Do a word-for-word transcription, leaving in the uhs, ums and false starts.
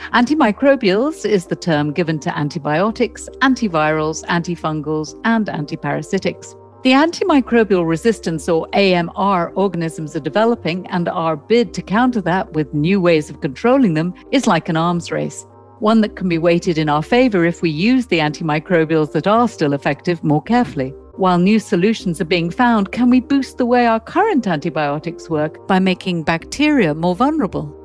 Antimicrobials is the term given to antibiotics, antivirals, antifungals, and antiparasitics. The antimicrobial resistance, or A M R, organisms are developing, and our bid to counter that with new ways of controlling them is like an arms race, one that can be weighted in our favor if we use the antimicrobials that are still effective more carefully. While new solutions are being found, can we boost the way our current antibiotics work by making bacteria more vulnerable?